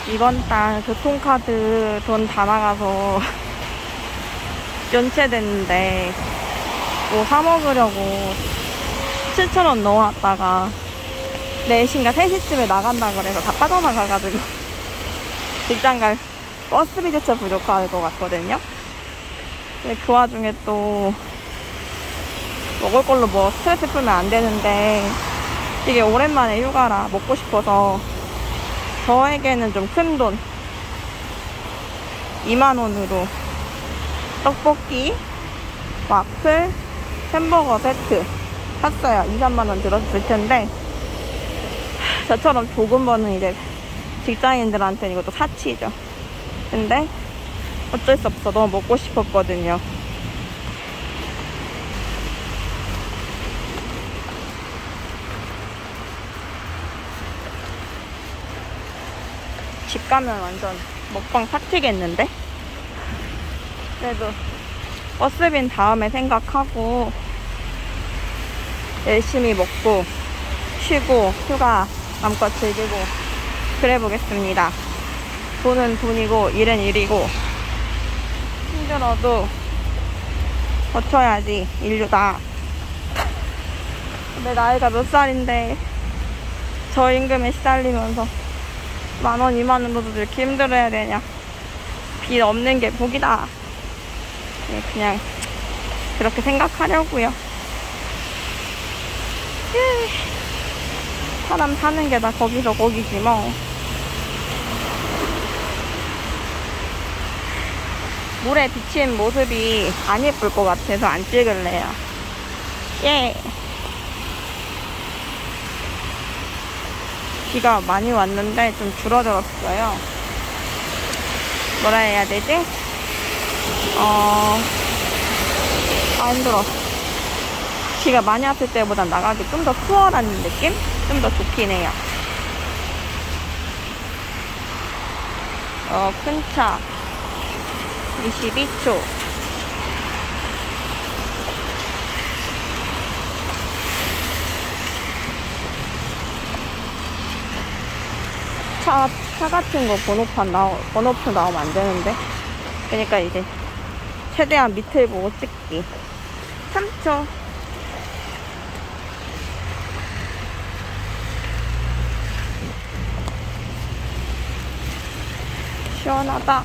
이번 달 교통카드 돈 다 나가서 연체됐는데 뭐 사먹으려고 7,000원 넣어놨다가 4시인가 3시쯤에 나간다 그래서 다 빠져나가가지고 직장 갈 버스비조차 부족할 것 같거든요. 근데 그 와중에 또 먹을 걸로 뭐 스트레스 풀면 안 되는데 이게 오랜만에 휴가라 먹고 싶어서 저에게는 좀 큰 돈 2만원으로 떡볶이, 와플, 햄버거 세트 샀어요. 2, 3만원 들었을 텐데 저처럼 조금 버는 이제 직장인들한테는 이것도 사치죠. 근데 어쩔 수 없어. 너무 먹고 싶었거든요. 집 가면 완전 먹방 파티겠는데? 그래도 버스빈 다음에 생각하고 열심히 먹고 쉬고 휴가 마음껏 즐기고 그래 보겠습니다. 돈은 돈이고 일은 일이고 힘들어도 버텨야지 인류다. 근데 나이가 몇 살인데 저임금에 시달리면서 10,000원, 20,000원으로도 이렇게 힘들어야 되냐. 빚 없는 게 복이다. 그냥 그렇게 생각하려고요. 사람 사는 게 다 거기서 거기지 뭐. 물에 비친 모습이 안 예쁠 것 같아서 안 찍을래요. 예. 비가 많이 왔는데 좀 줄어들었어요. 뭐라 해야 되지? 힘들어. 비가 많이 왔을 때보다 나가기 좀 더 수월한 느낌? 좀 더 좋긴 해요. 큰 차 22초. 차 같은 거 번호표 나오면 안 되는데. 그러니까 이제 최대한 밑을 보고 찍기. 3초. 시원하다.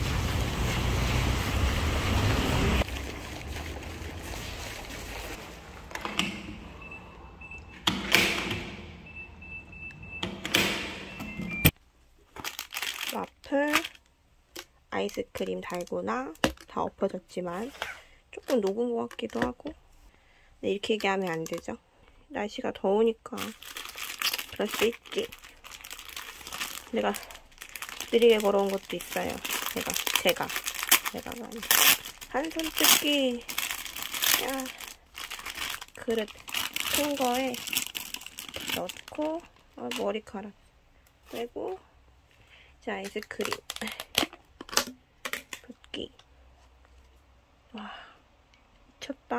와플, 아이스크림 달고나 다 엎어졌지만 조금 녹은 것 같기도 하고. 근데 이렇게 얘기하면 안 되죠. 날씨가 더우니까 그럴 수 있지. 내가 느리게 걸어온 것도 있어요. 제가 많이 한손 뜯기. 야, 그릇 큰 거에 넣고 머리카락 빼고 자 아이스크림 붓기. 와 미쳤다.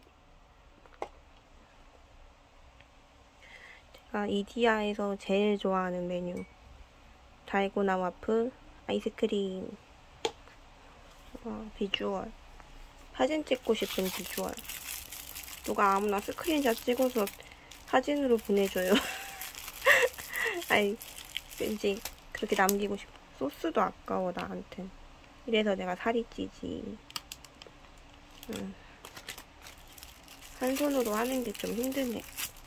제가 이디야에서 제일 좋아하는 메뉴 달고나 와플 아이스크림. 와 비주얼 사진 찍고 싶은 비주얼. 누가 아무나 스크린샷 찍어서 사진으로 보내줘요. 아이 왠지 그렇게 남기고 싶어. 소스도 아까워 나한텐. 이래서 내가 살이 찌지. 한 손으로 하는 게 좀 힘드네.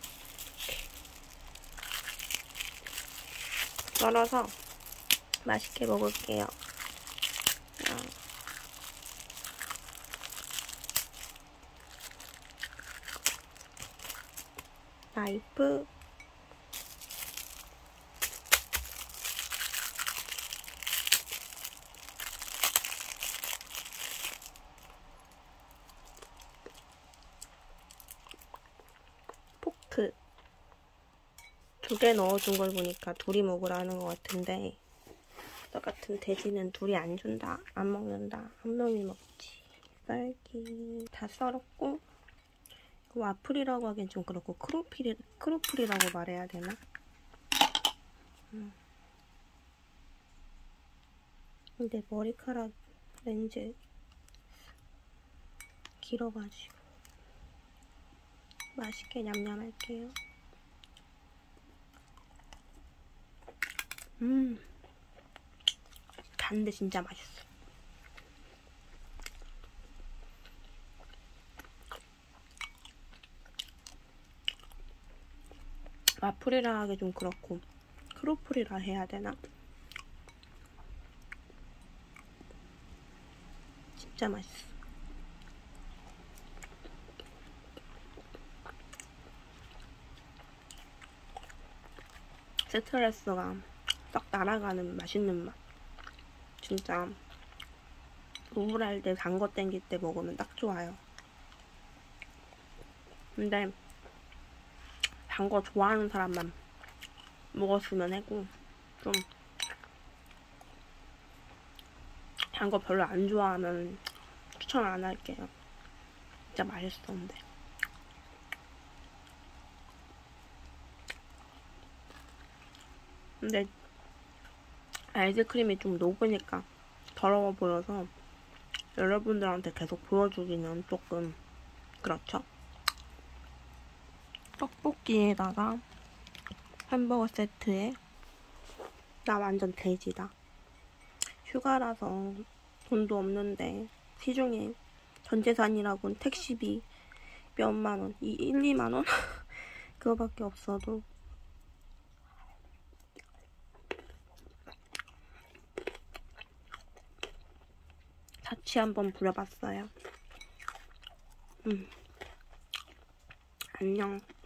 썰어서 맛있게 먹을게요. 나이프. 포크. 2개 넣어준 걸 보니까 둘이 먹으라는 것 같은데 똑같은 돼지는 둘이 안 준다. 안 먹는다. 한 명이 먹지. 썰기 다 썰었고 와플이라고 하기엔 좀 그렇고 크로플이라고 말해야 되나? 근데 머리카락 렌즈 길어가지고 맛있게 냠냠할게요. 단데 진짜 맛있어. 와플이라 하기 좀 그렇고 크로플이라 해야 되나? 진짜 맛있어. 스트레스가 딱 날아가는 맛있는 맛. 진짜 우울할 때 단 거 땡길 때 먹으면 딱 좋아요. 근데 단 거 좋아하는 사람만 먹었으면 하고 좀 단 거 별로 안 좋아하면 추천 안 할게요. 진짜 맛있었는데. 근데 아이스크림이 좀 녹으니까 더러워 보여서 여러분들한테 계속 보여주기는 조금 그렇죠. 떡볶이에다가 햄버거 세트에 나 완전 돼지다. 휴가라서 돈도 없는데 시중에 전재산이라고는 택시비 몇만원, 1, 2만원? 그거밖에 없어도 자취 한번 부려봤어요. 안녕.